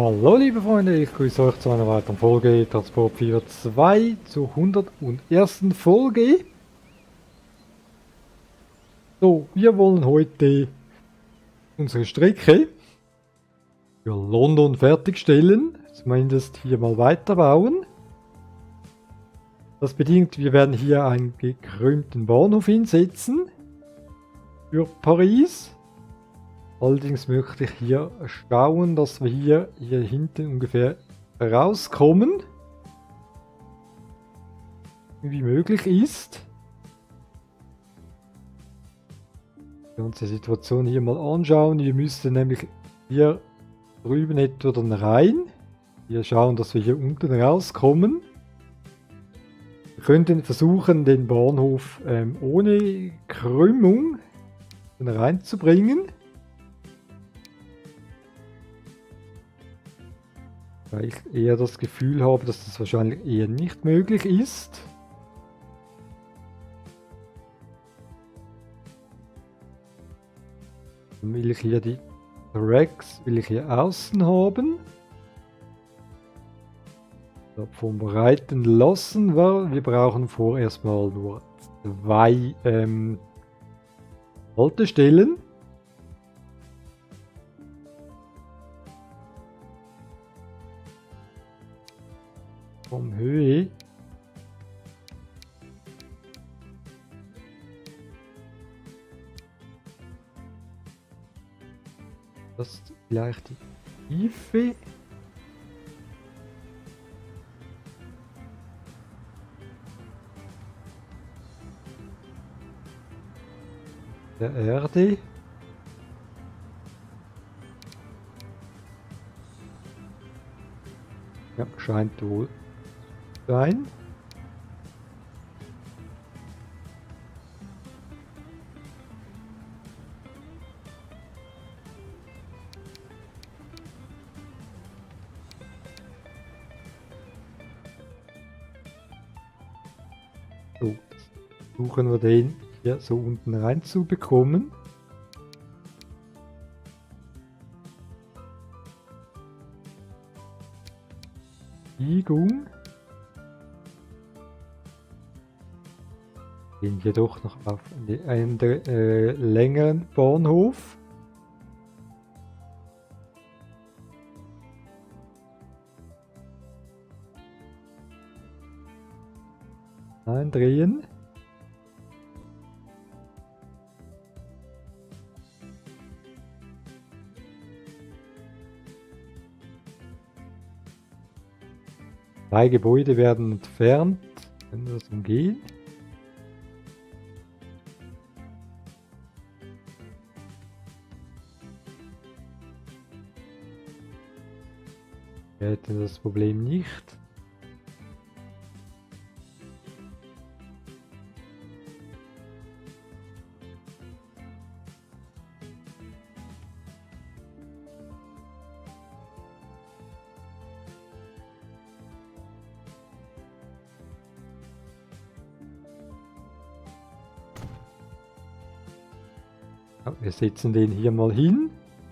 Hallo liebe Freunde, ich grüße euch zu einer weiteren Folge Transport 4.2 zur 101. Folge. So, wir wollen heute unsere Strecke für London fertigstellen, zumindest hier mal weiterbauen. Das bedingt, wir werden hier einen gekrümmten Bahnhof hinsetzen für Paris. Allerdings möchte ich hier schauen, dass wir hier hinten ungefähr rauskommen, wie möglich ist. Die ganze Situation hier mal anschauen. Wir müssten nämlich hier drüben etwa dann rein. Wir schauen, dass wir hier unten rauskommen. Wir könnten versuchen, den Bahnhof ohne Krümmung reinzubringen. Weil ich eher das Gefühl habe, dass das wahrscheinlich eher nicht möglich ist. Dann will ich hier die Tracks außen haben. Davon bereiten lassen wir brauchen vorerst mal nur 2 Haltestellen. Vom Höhe. Das ist vielleicht die Tiefe. Der Erde. Ja, scheint wohl sein. So, suchen wir den hier so unten rein zu bekommen. Biegung. Gehen wir doch noch auf einen längeren Bahnhof. Nein, drehen. Zwei Gebäude werden entfernt. Können wir das umgehen? Wir hätten das Problem nicht. Ja, wir setzen den hier mal hin.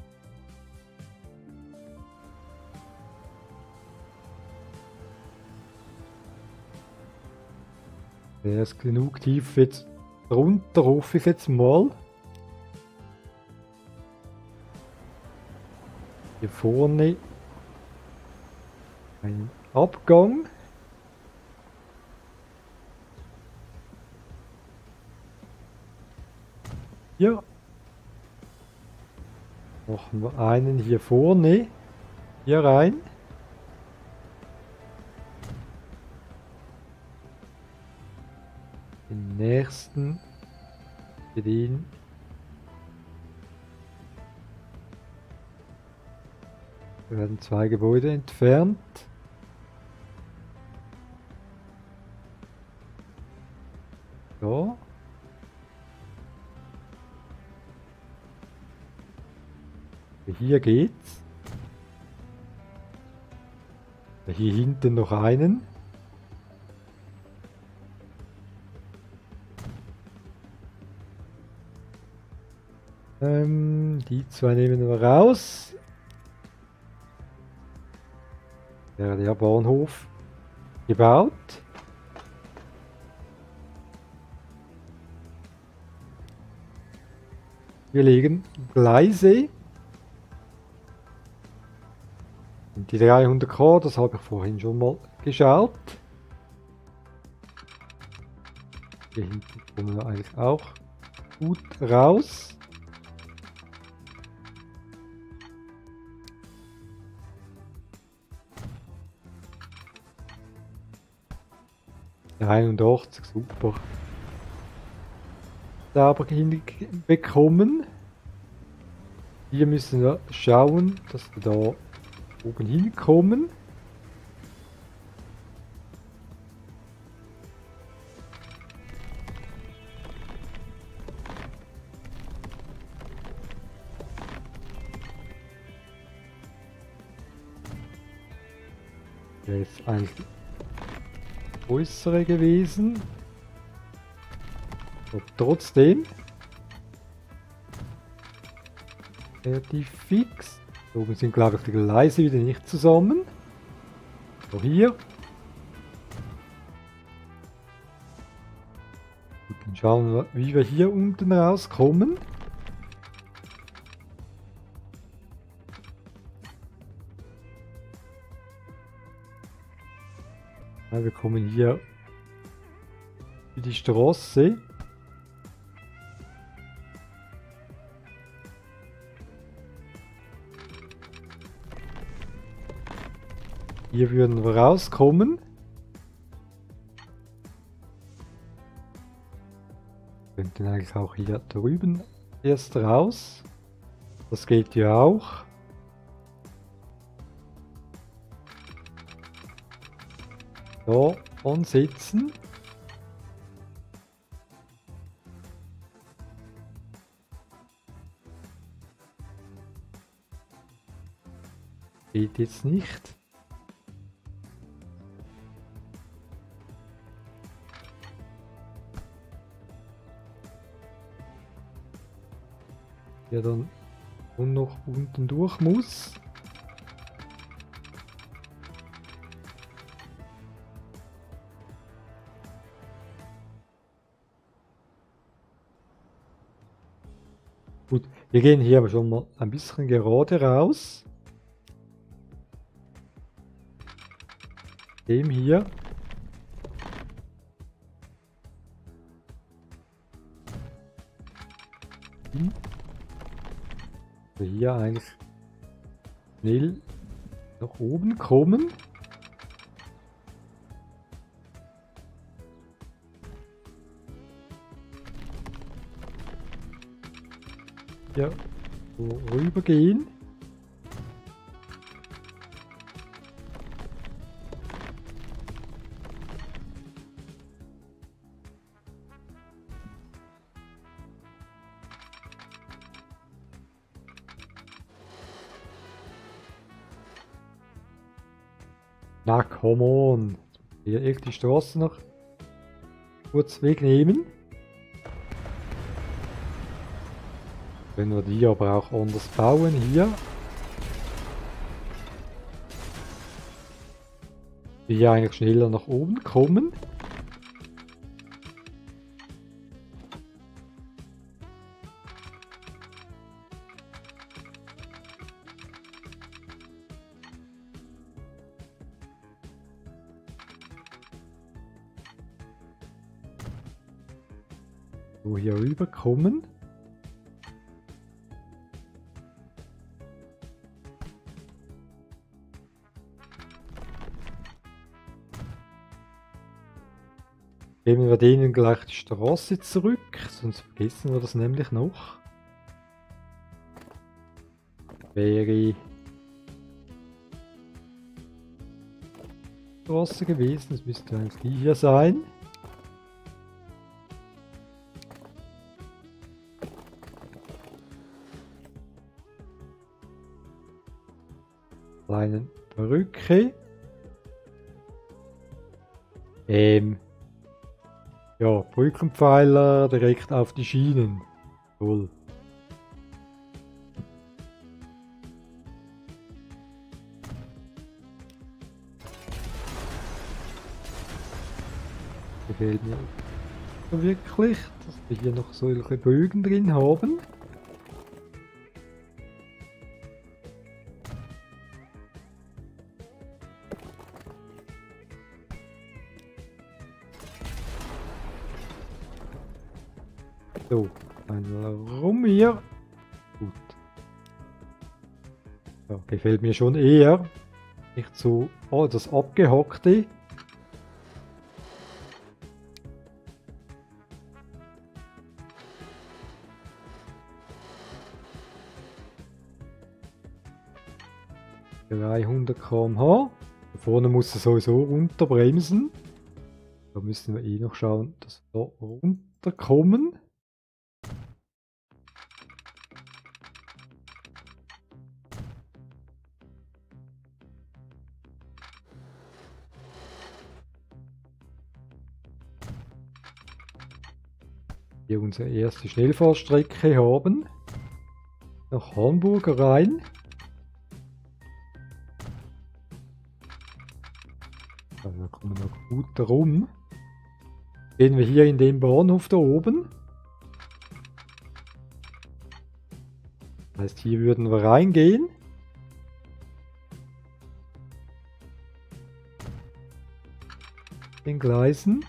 Der ist genug tief jetzt drunter, hoffe ich jetzt mal. Hier vorne ein Abgang. Ja. Machen wir einen hier vorne. Hier rein. Den nächsten. Für den. Da werden 2 Gebäude entfernt. So. Hier geht's. Hier hinten noch einen. Die 2 nehmen wir raus. Der Bahnhof gebaut. Wir legen Gleise. Und die 300k, das habe ich vorhin schon mal geschaut. Hier hinten kommen wir eigentlich auch gut raus. Der 81, super. Sauber hinbekommen. Hier müssen wir schauen, dass wir da oben hinkommen. Der ist eigentlich größere gewesen. Und trotzdem relativ fix. Da oben sind, glaube ich, die Gleise wieder nicht zusammen. So hier. Und dann schauen wir, wie wir hier unten rauskommen. Ja, wir kommen hier über die Straße. Hier würden wir rauskommen. Wir könnten eigentlich auch hier drüben erst raus. Das geht ja auch. Da ansetzen. Geht jetzt nicht. Der dann nur noch unten durch muss. Gut, wir gehen hier aber schon mal ein bisschen gerade raus. Dem hier. Also hier eigentlich schnell nach oben kommen. Hier so rüber gehen. Na, come on. Hier echt die Straße noch kurz wegnehmen. Können wir die aber auch anders bauen hier. Die hier eigentlich schneller nach oben kommen. So hier rüber kommen. Geben wir denen gleich die Straße zurück, sonst vergessen wir das nämlich noch. Wäre Straße gewesen, das müsste eigentlich die hier sein. Kleinen Brücke. Ja, Brückenpfeiler direkt auf die Schienen. Toll. gefällt mir so wirklich, dass wir hier noch solche Bögen drin haben. So, einmal rum hier. Gut. Ja, gefällt mir schon eher. Nicht so, oh, das Abgehockte. ...300 km/h. Da vorne muss er sowieso runterbremsen. Da müssen wir eh noch schauen, dass wir da runterkommen. Hier unsere erste Schnellfahrstrecke haben. Nach Hamburg rein. Also da kommen wir noch gut rum. Gehen wir hier in den Bahnhof da oben. Das heißt, hier würden wir reingehen. Den Gleisen.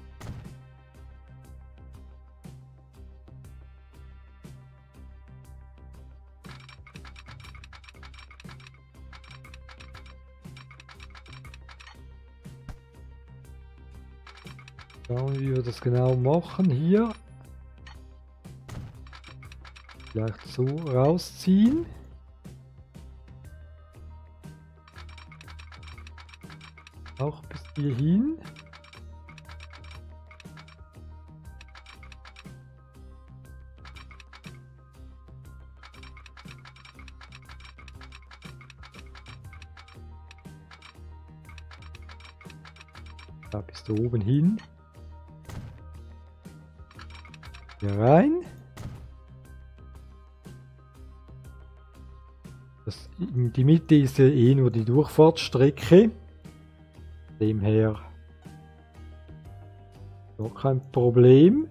Schauen, wie wir das genau machen hier. Vielleicht so rausziehen. Auch bis hierhin. Da bis da oben hin. Hier rein. Die Mitte ist ja eh nur die Durchfahrtsstrecke. Demher noch kein Problem.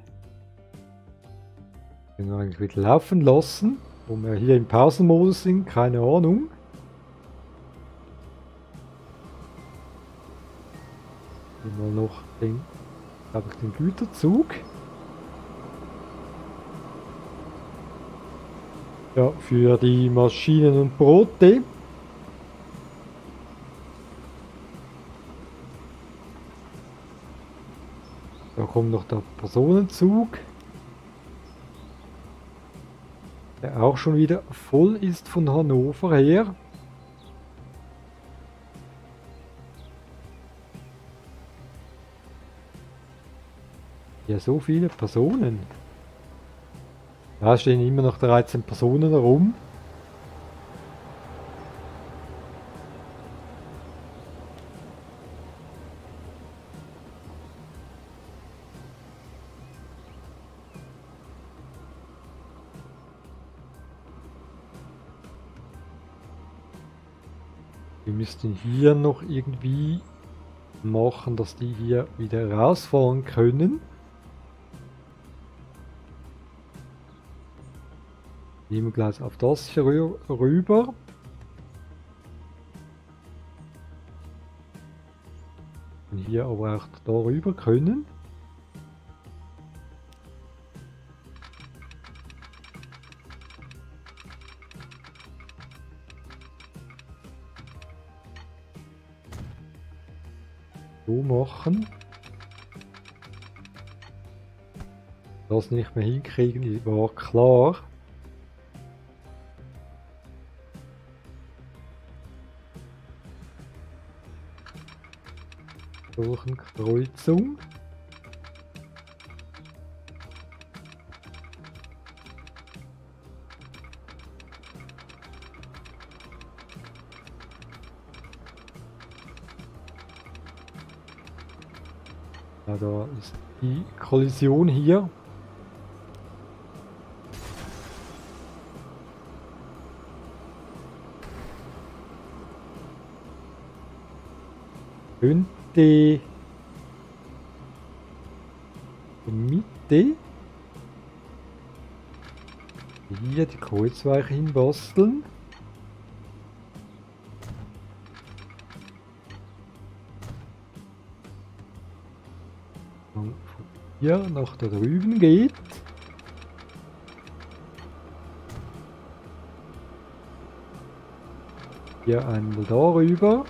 Können wir eigentlich wieder laufen lassen, wo wir hier im Pausenmodus sind, keine Ahnung. Nehmen wir noch den Güterzug. Ja, für die Maschinen und Brote. Da kommt noch der Personenzug, der auch schon wieder voll ist von Hannover her. Ja, so viele Personen. Da stehen immer noch 13 Personen herum. Wir müssten hier noch irgendwie machen, dass die hier wieder rausfahren können. Nehmen wir gleich auf das hier rüber. Und hier aber auch darüber können. So machen. Das nicht mehr hinkriegen, war klar. Kreuzung. Ja, da ist die Kollision hier. Könnte in die Mitte. Hier die Kreuzweiche hinbasteln. Und von hier nach da drüben geht. Hier einmal darüber.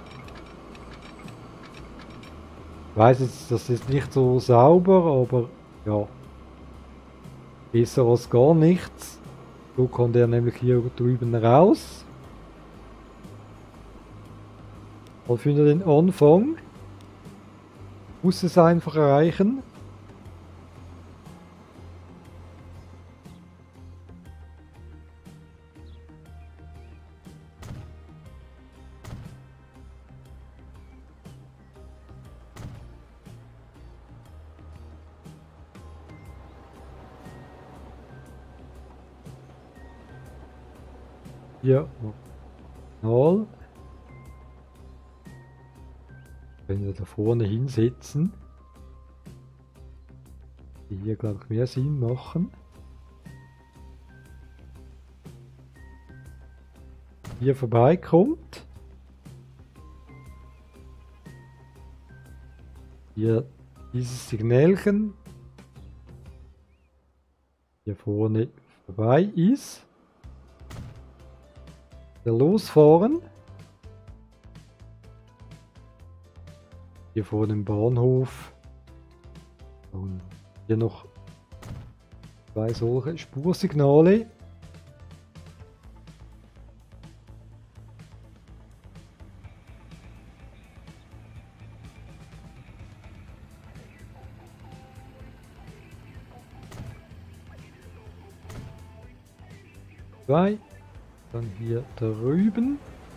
Ich weiß jetzt, das ist nicht so sauber, aber ja. Besser als gar nichts. So kommt er nämlich hier drüben raus. Mal für den Anfang. Muss es einfach erreichen. Hier noch Kanal. Wenn wir da vorne hinsetzen. Die hier, glaube ich, mehr Sinn machen. Hier vorbeikommt. Hier dieses Signalchen. Hier vorne vorbei ist. Hier losfahren. Hier vor dem Bahnhof. Und hier noch zwei solche Spursignale. Zwei. Dann hier drüben.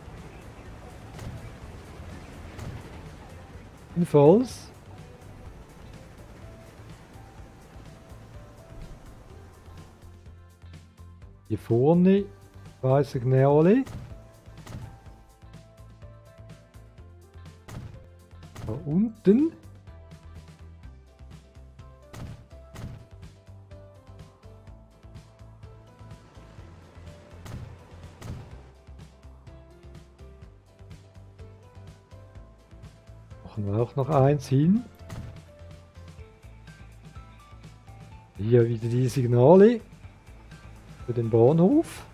Ebenfalls. Hier vorne zwei Signale. Da unten. Machen wir auch noch eins hin. Hier wieder die Signale für den Bahnhof.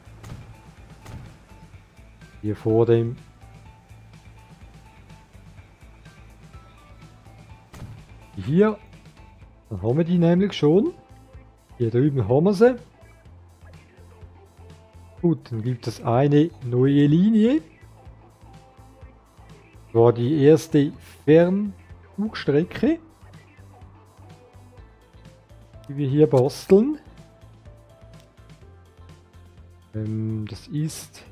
Hier vor dem hier, dann haben wir die nämlich schon. Hier drüben haben wir sie. Gut, dann gibt es eine neue Linie. Das war die erste Fernflugstrecke, die wir hier basteln. Das ist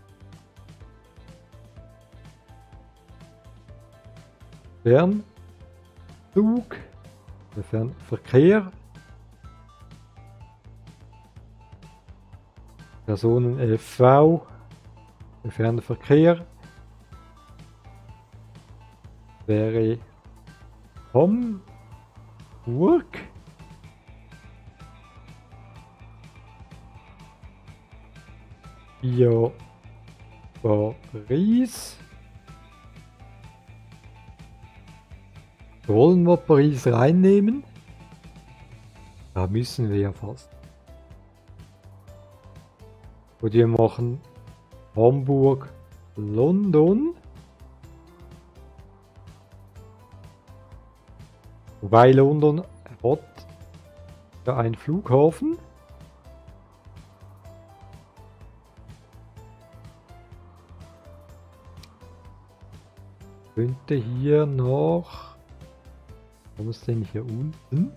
Fernflug, der Fernverkehr, Personen FV, der Fernverkehr wäre Hamburg, via Paris. Wollen wir Paris reinnehmen? Da müssen wir ja fast. Und wir machen Hamburg, London. Wobei London hat ja einen Flughafen. Könnte hier noch... Wo ist denn hier unten?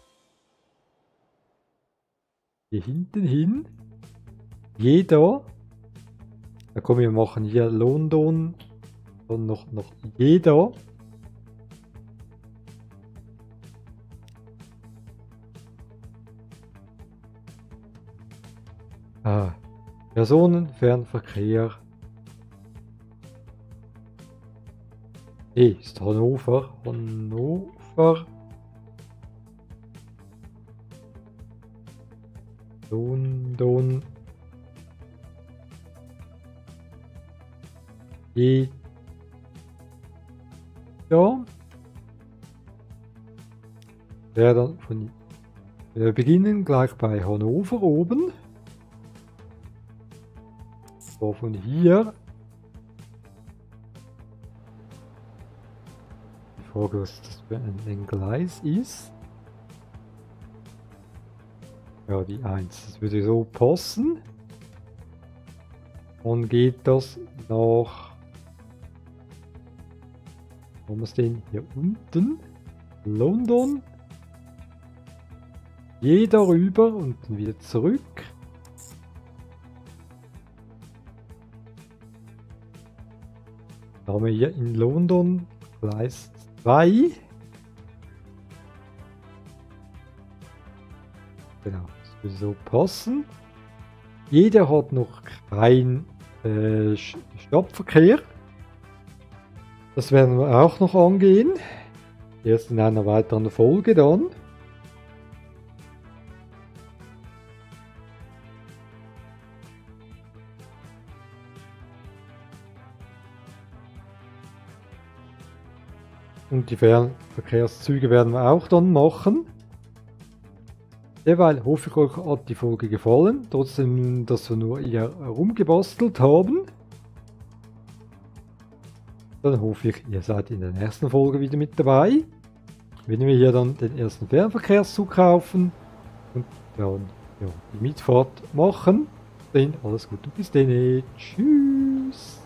Hier hinten hin. Jeder. Da kommen wir machen hier London. Und noch jeder. Personenfernverkehr. Ist Hannover. Hannover. London. Jeder. Dann wir beginnen gleich bei Hannover oben. So, von hier. Die Frage, was das für ein Gleis ist. Ja, die 1. Das würde so passen. Dann geht das nach. Wo haben wir es denn? Hier unten. London. Jeder rüber und dann wieder zurück. Da haben wir hier in London Gleis 2. Genau, das würde so passen. Jeder hat noch kein Stadtverkehr. Das werden wir auch noch angehen. Erst in einer weiteren Folge dann. Und die Fernverkehrszüge werden wir auch dann machen. Derweil hoffe ich, euch hat die Folge gefallen. Trotzdem, dass wir nur hier rumgebastelt haben. Dann hoffe ich, ihr seid in der nächsten Folge wieder mit dabei. Wenn wir hier dann den ersten Fernverkehrszug kaufen und dann ja, die Mitfahrt machen. Dann alles Gute und bis dann. Tschüss.